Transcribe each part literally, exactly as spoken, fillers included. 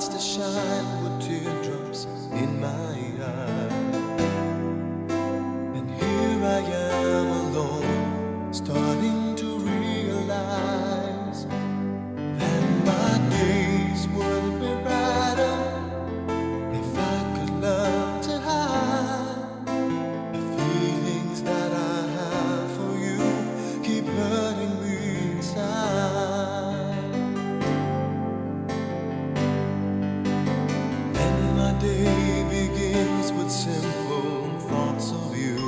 stars to shine with teardrops in my eyes. And here I am alone, starting to realize that my days would be brighter if I could learn to hide the feelings that I have for you keep hurting me inside. And my day begins with simple thoughts of you,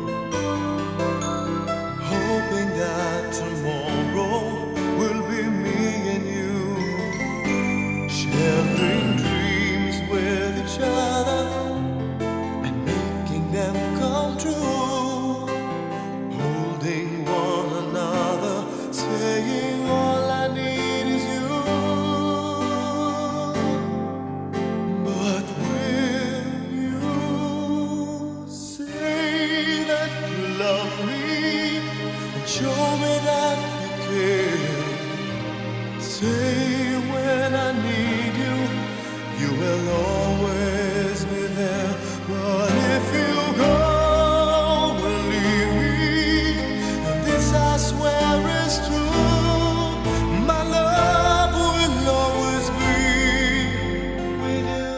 hoping that tomorrow will be me and you, sharing dreams with each other and making them come true, holding one another, saying all I need is you. But will you say that you love me and show me that you care? Say when I need you, you will always be there. But if you go and leave me, and this I swear is true, my love will always be with you.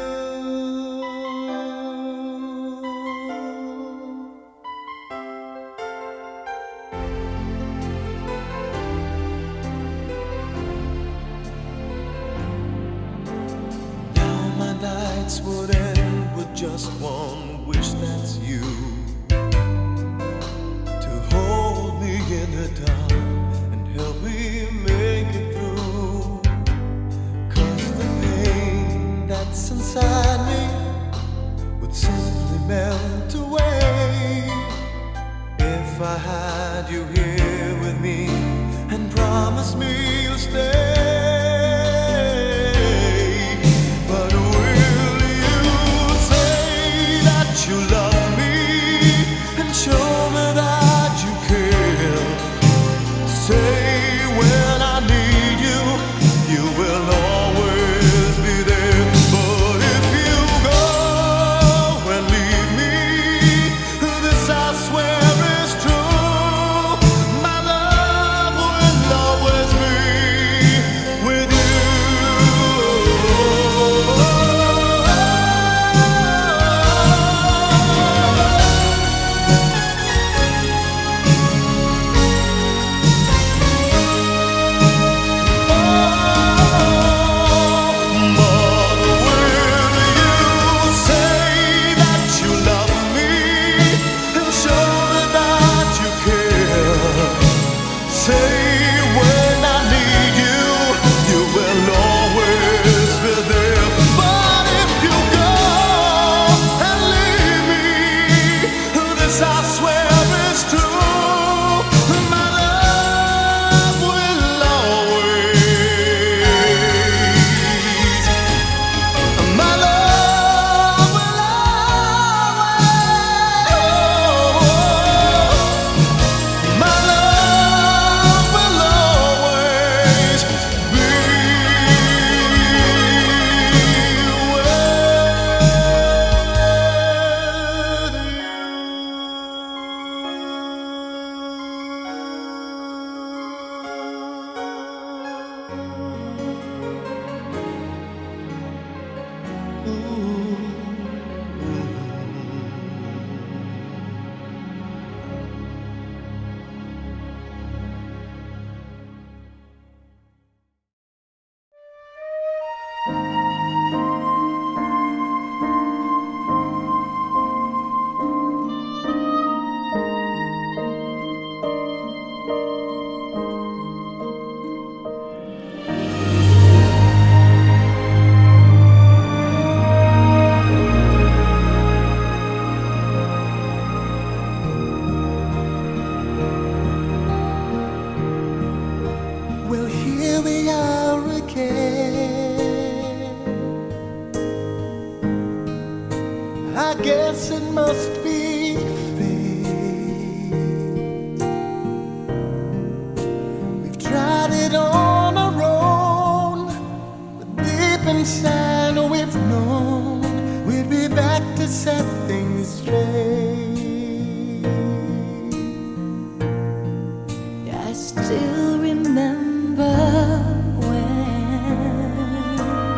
Now my nights would end with just one wish, that's you, to hold me in the dark and help me make it through. 'Cause the pain that's inside me would simply melt away if I had you here with me and promised me you'll stay. But will you say that you love me and show me that you care? Say when I need you, you will always be there. But if you go and leave me, this I swear is true, my love will always be with you. I guess it must be fate. We've tried it on our own, but deep inside set things straight. I still remember when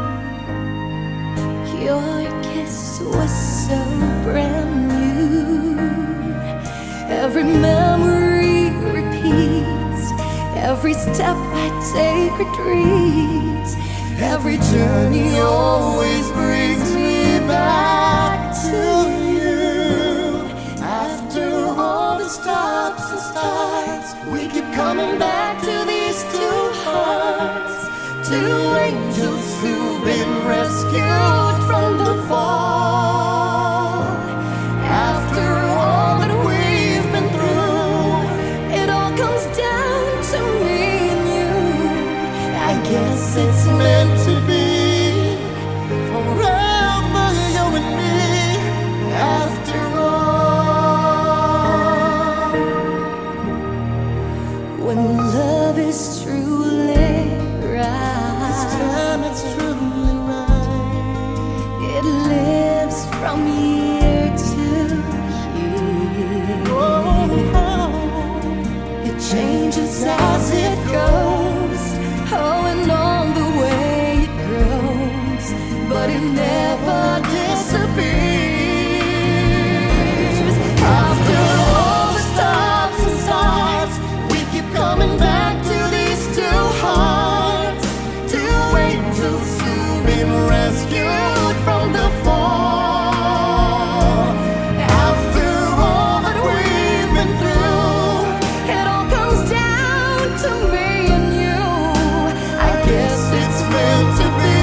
your kiss was so brand new. Every memory repeats, every step I take retreats, every journey always brings me back to you. After all the stops and starts, we keep coming back to these two hearts, two angels who've been rescued from the fall. After all that we've been through, it all comes down to me and you. I guess it's meant to be forever, you and me. After all, when love is truly right, this time it's truly right. it lives from year to year. Oh, It changes as it goes, oh, and on the way it grows, but it never disappears. After all the stops and starts, we keep coming back to these two hearts, two angels who've been rescued from the fall. After all that we've been through, it all comes down to me and you. I guess it's meant to be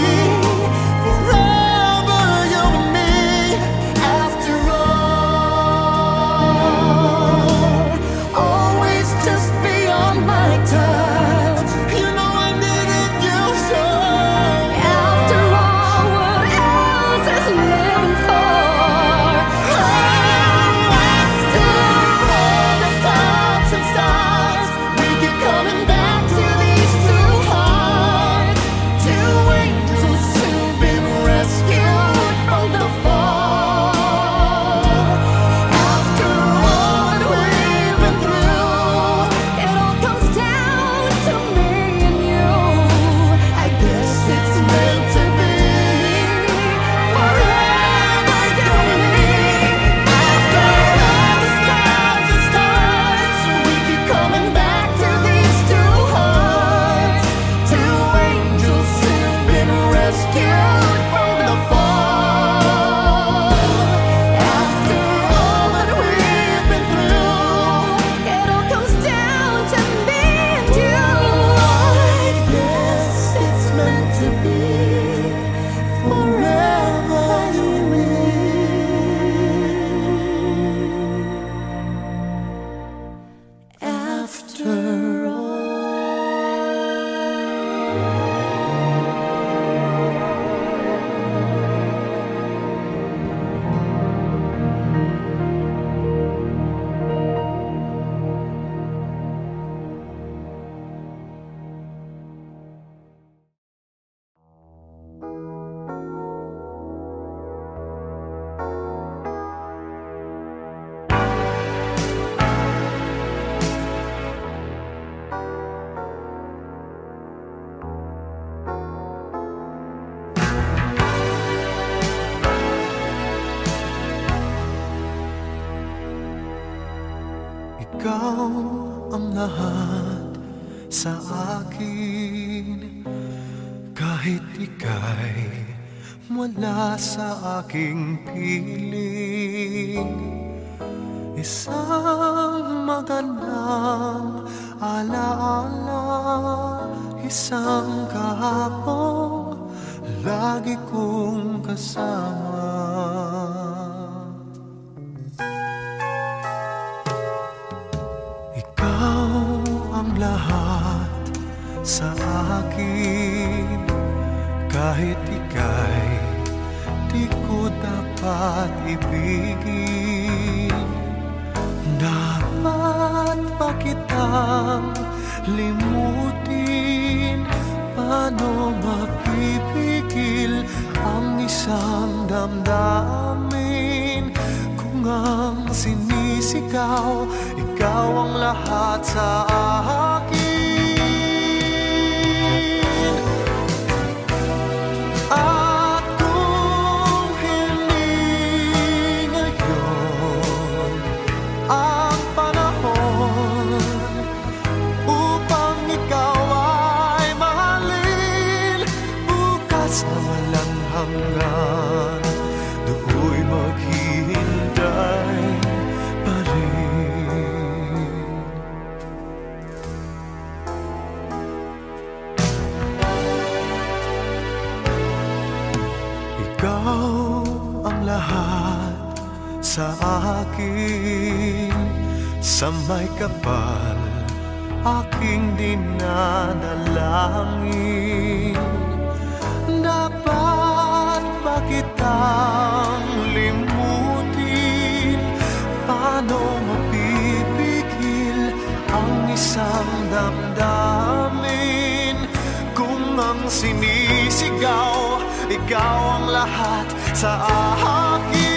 forever, you and me. after all. Always just beyond my touch. You know I needed you so. After all, what else is living for? After all the stops and starts, we keep coming back to these two hearts, two angels who've been rescued from the fall. After all that we've been through, it all comes down to me and you. I guess it's meant to be forever, you and me. After all the stops and starts, we keep coming back to these two hearts, two angels who've been rescued from the fall. After all that we've been through, it all comes down to me and you. I guess it's meant to be forever, you and me. After all. Ikaw ang lahat sa akin, kahit ika'y wala sa aking piling. Isang magandang alaala, isang kahapong lagi kong kasama. Ikaw ang lahat sa akin, kahit ika'y di ko dapat ibigin. Dapat pa kitang limutin, paano mapipigil ang isang damdamin? sinisigaw, ikaw ang lahat sa akin. At kung hindi ngayon ang panahon upang ikaw ay mahalin, bukas na walang hanggan, do'y maghihintay pa rin. Ikaw ang lahat sa akin, sa may kapal aking dinadalangin. Dapat ba kitang limutin? Paano mapipigil ang isang damdamin kung ang sinisigaw, ikaw ang lahat sa akin?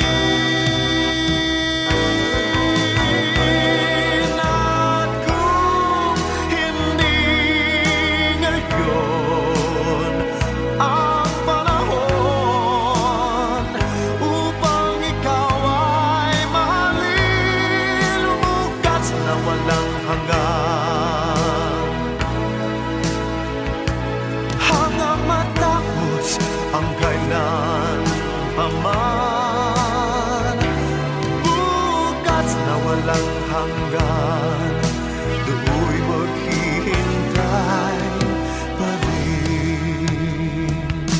At kung hindi ngayon ang panahon upang ikaw ay mahalin, bukas na walang hanggan, hanggang matapos ang kailan paman. Bukas na walang hanggan, do'y maghihintay pa rin.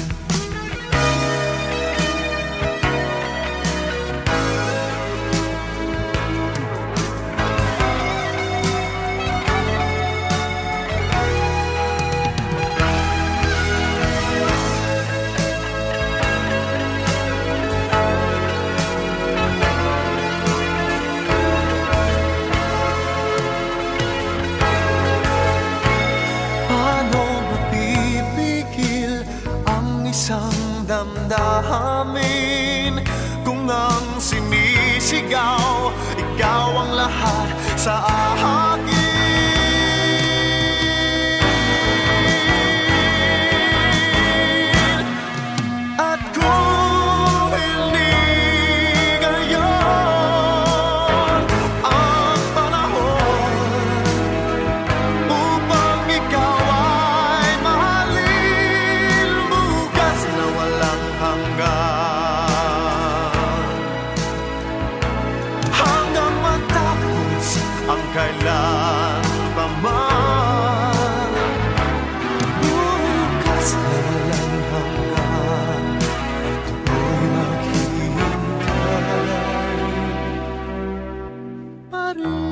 Paano mapipigil ang isang damdamin kung ang sinisigaw, ikaw ang lahat sa akin? At kung hindi ngayon ang panahon upang ikaw ay mahalin, bukas na walang hanggan, hanggang matapos ang kailan paman. Bukas na walang hanggan, do'y maghihintay pa rin.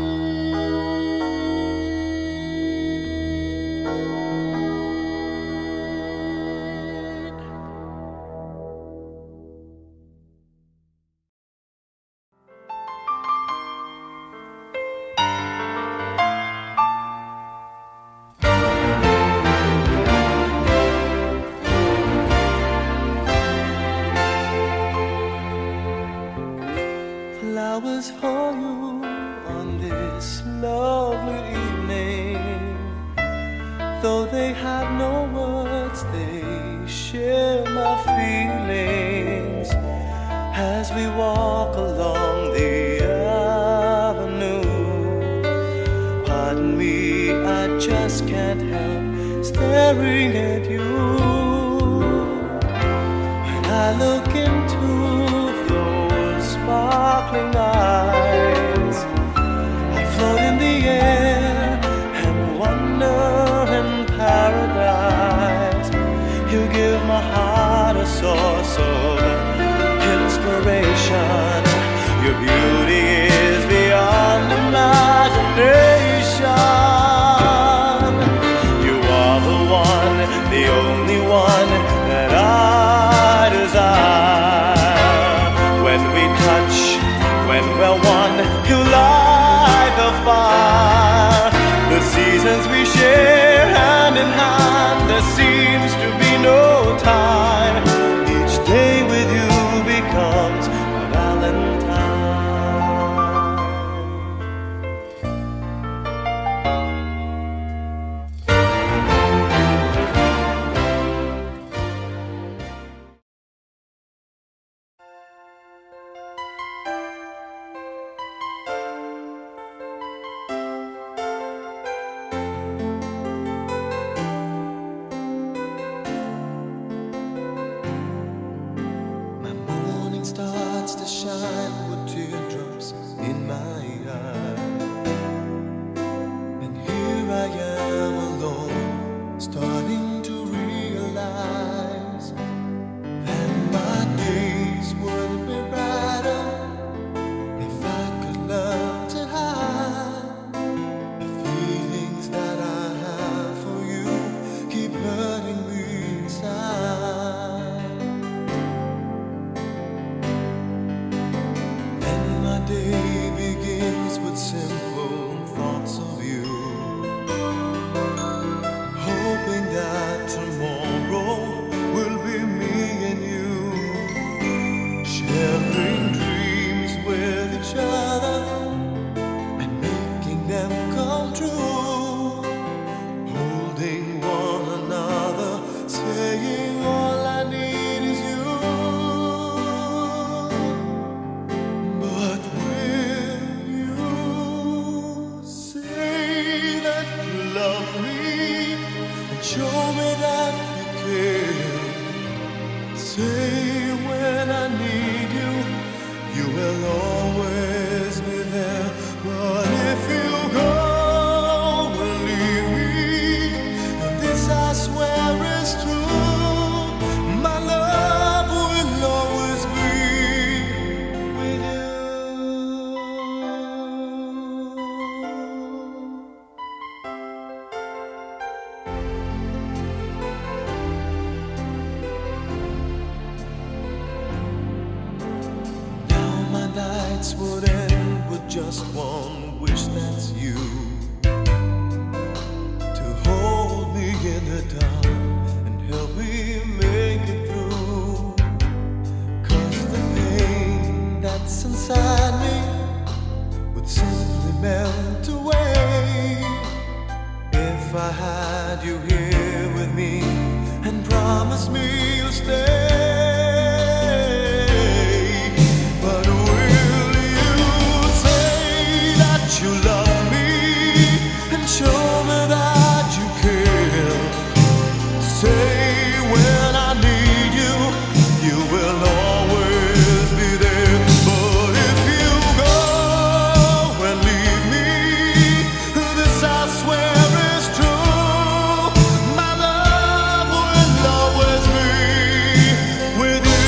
Flowers for you on this lovely evening. Though they have no words, they share my feelings as we walk along the avenue. Pardon me, I just can't help staring at you. When I look into those sparkling eyes, I float in the air and wonder in paradise. You give my heart a source of inspiration. Your beauty is beyond imagination. You are the one, the only one that I desire. When we touch, when we're one, you light the fire. The seasons we share hand in hand, there seems to be no time. Each day with you becomes a Valentine. Say when I need you, you will always be there. But if you go and leave me, this I swear is true, my love will always be with you. Nights would end with just one wish, that's you, to hold me in the dark and help me make it through. 'Cause the pain that's inside me would simply melt away if I had you here with me and promised me you'll stay. You love me and show me that you care. Say when I need you, you will always be there. But if you go and leave me, this I swear is true, my love will always be with you.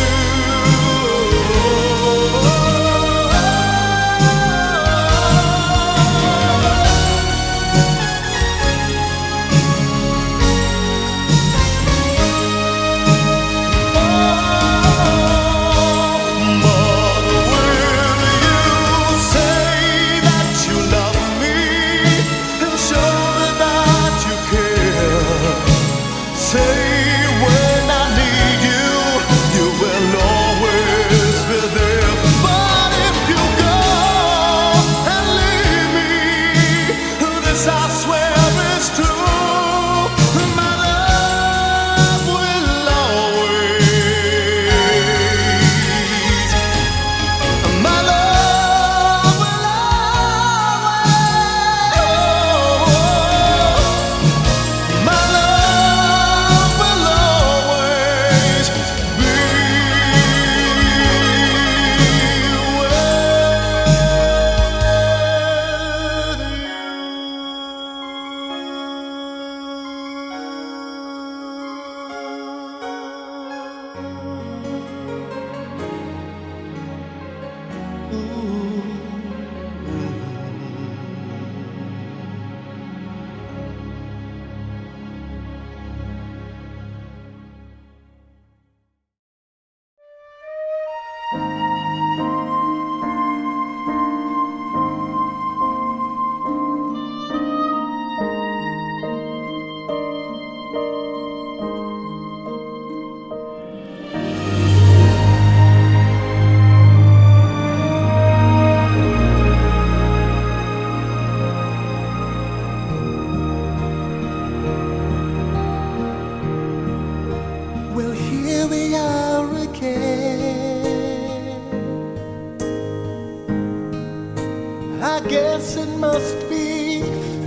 I guess it must be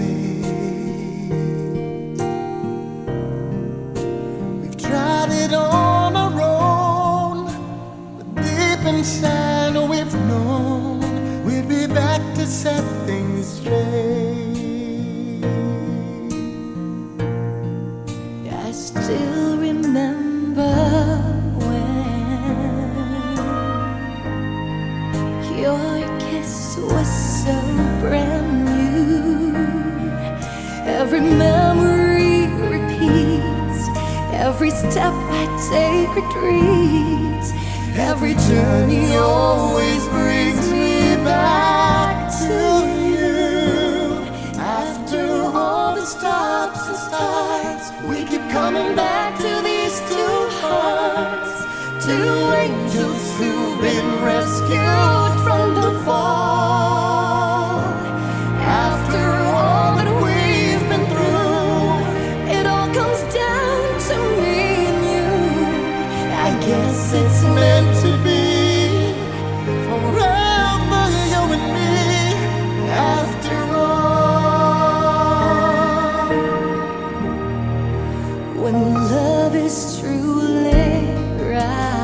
fate. We've tried it on our own, but deep inside we've known we'd be back to set things straight. I still remember when your kiss was so brand new. Every memory repeats, every step I take retreats, every journey always brings me back to you. After all the stops and starts, we keep coming back to these two hearts, two angels who've been rescued from the fall. After all that we've been through, it all comes down to me and you. I guess it's meant to be forever, you and me. After all, when love is truly right,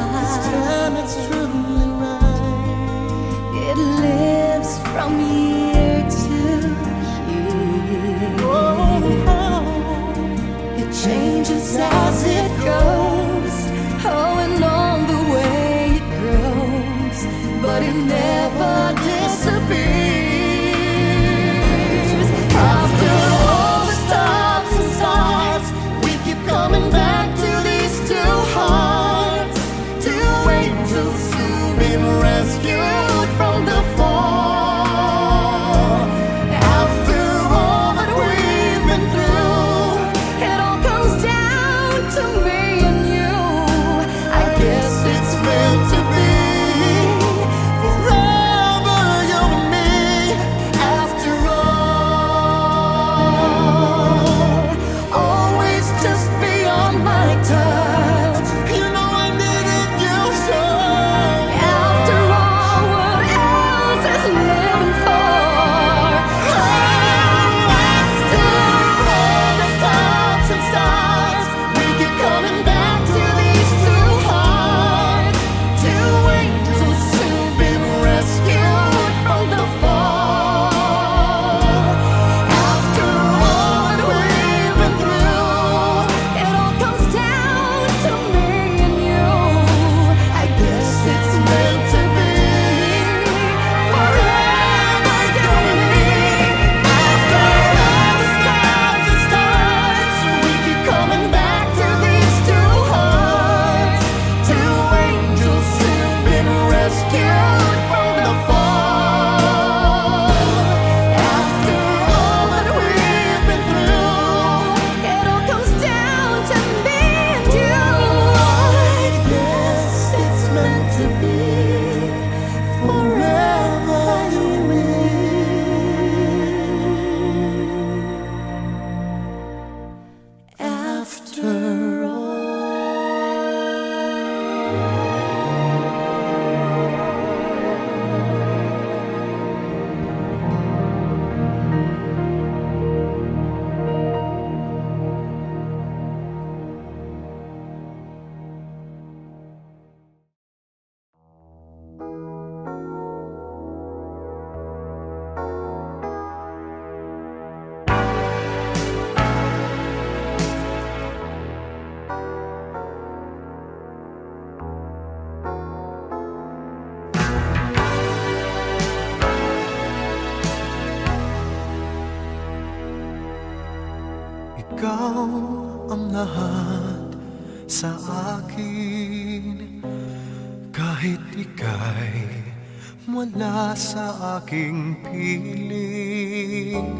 ikaw ang lahat sa akin. Kahit ika'y wala sa aking piling,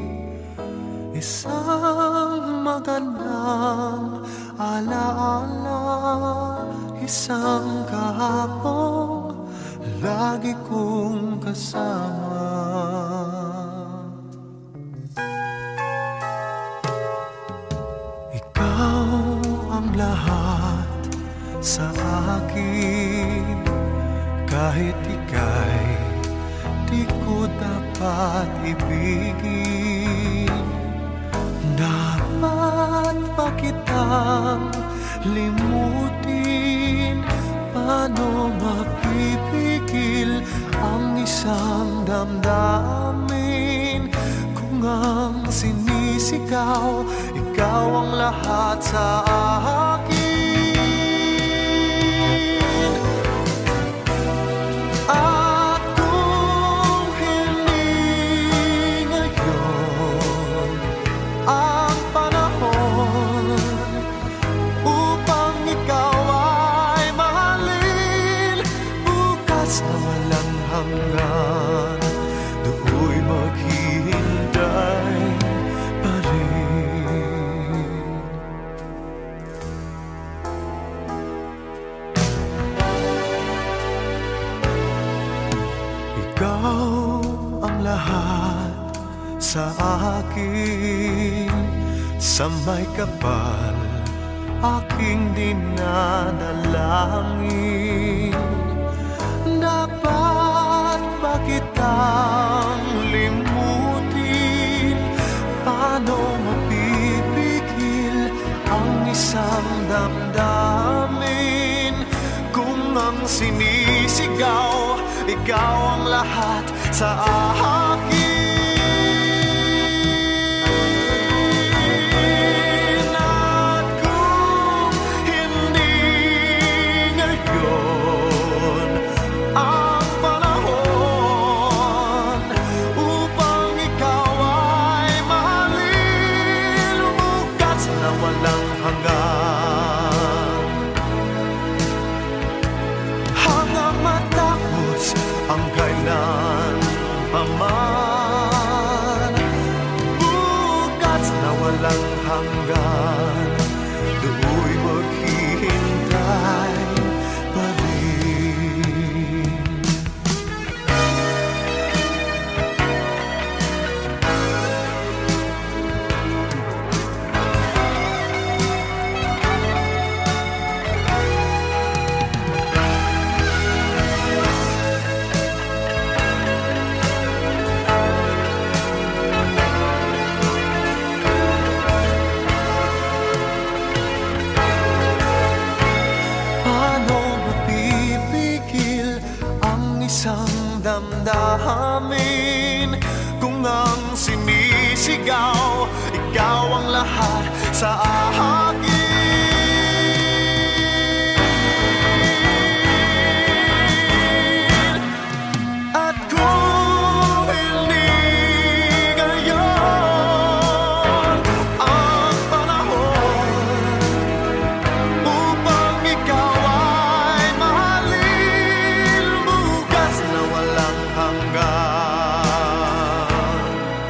isang magandang alaala, isang kahapong lagi kong kasama. Ikaw ang lahat sa akin. Kahit ika'y di ko dapat ibigin, dapat pa kitang limutin. Paano mapipigil ang isang damdamin kung ang sinisigaw ikaw ang lahat sa akin? At kung hindi ngayon ang panahon upang ikaw ay mahalin, bukas na walang hanggan, do'y maghihintay pa rin. Ikaw ang lahat sa akin, sa may kapal aking dinadalangin. Dapat ba kitang limutin? Paano mapipigil ang isang damdamin kung ang sinisigaw ikaw ang lahat sa akin? At kung hindi ngayon ang panahon upang ikaw ay mahalin, bukas na walang hanggan, hanggang matapos ang kailan pa man, bukas na walang hanggan, do'y maghihintay pa rin. Isang damdamin kung ang sinisigaw ikaw ang lahat sa akin. At kung hindi ngayon ang panahon upang ikaw ay mahalin, bukas na walang hanggan,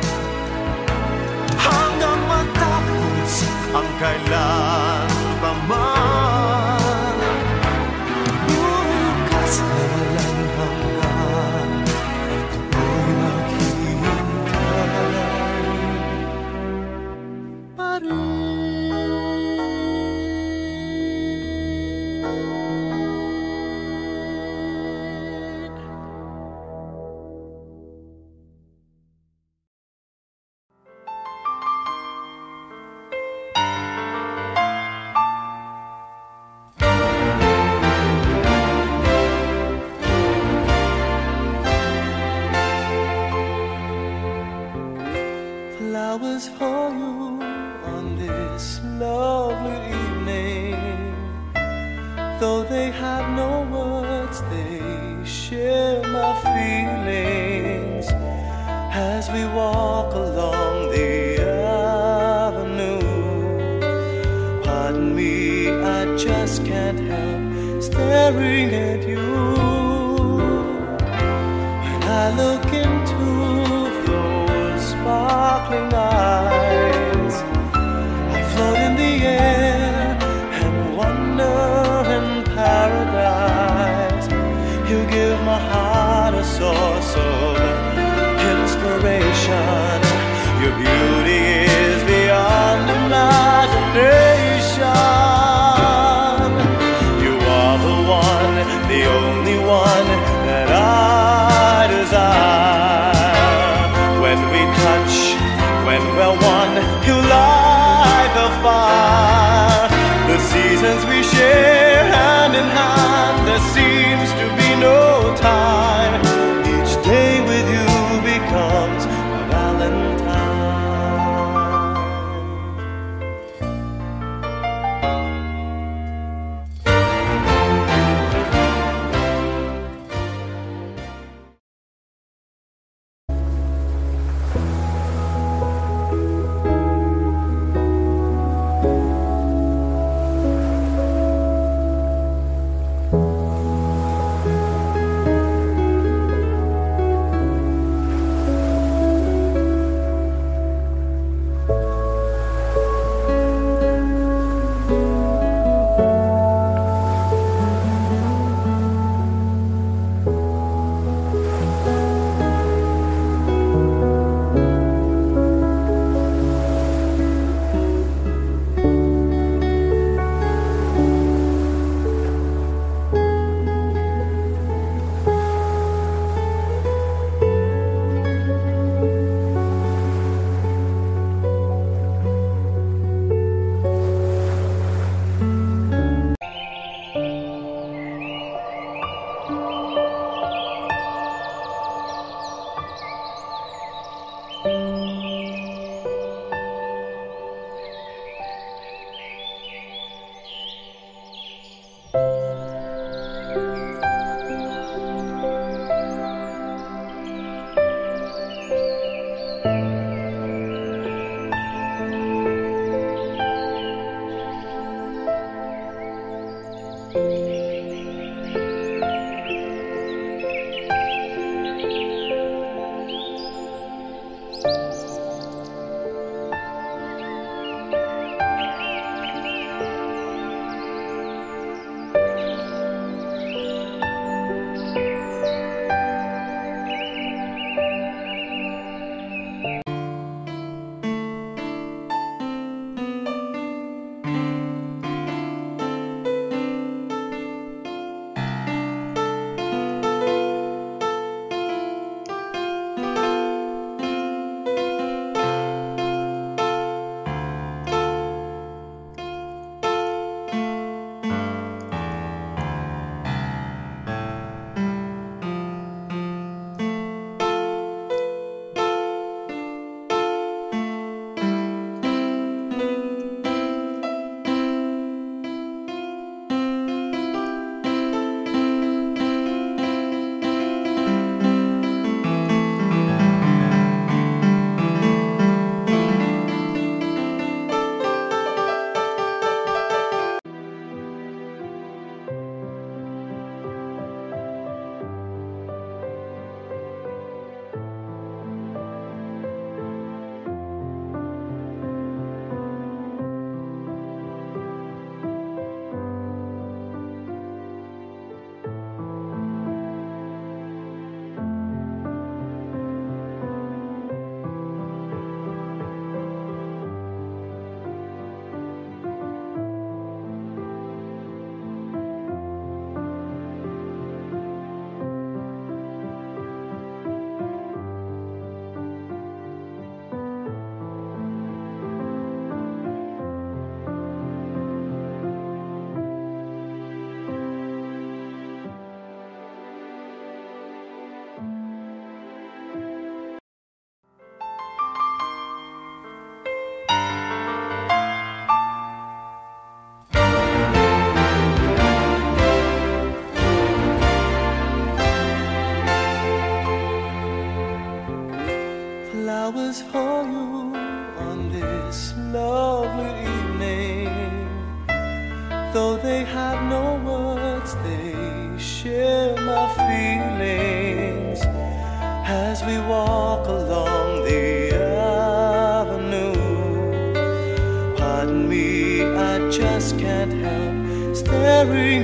hanggang matapos ang kailan pa man, bukas na walang hanggan, do'y maghihintay pa rin. Flowers for you on this lovely evening. Though they have no words, they share my feelings as we walk along the avenue. staring at you. When I look into those sparkling eyes, I float in the air and wonder in paradise. You give my heart a source of inspiration. Your beauty is beyond imagination. You are the one, the only one that I desire. When we touch, when we're one, you light the fire. The seasons we share hand in hand, there seems to be no time. Each day with you becomes a Valentine.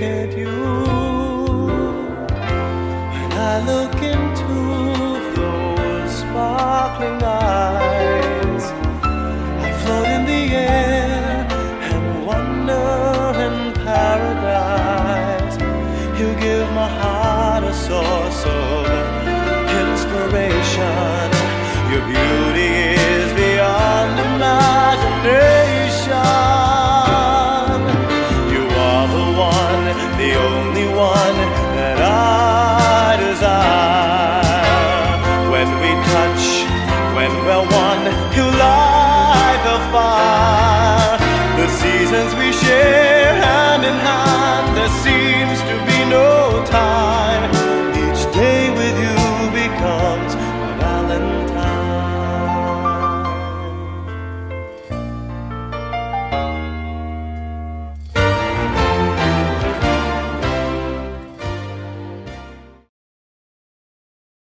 at you. When I look into those sparkling eyes, I float in the air and wonder in paradise. You give my heart a source of inspiration. Your beauty is beyond imagination. You are the one, the only one that I desire. When we touch, when we're one, you light the fire. The seasons we share hand in hand, there seems to be no time. Each day with you becomes a Valentine.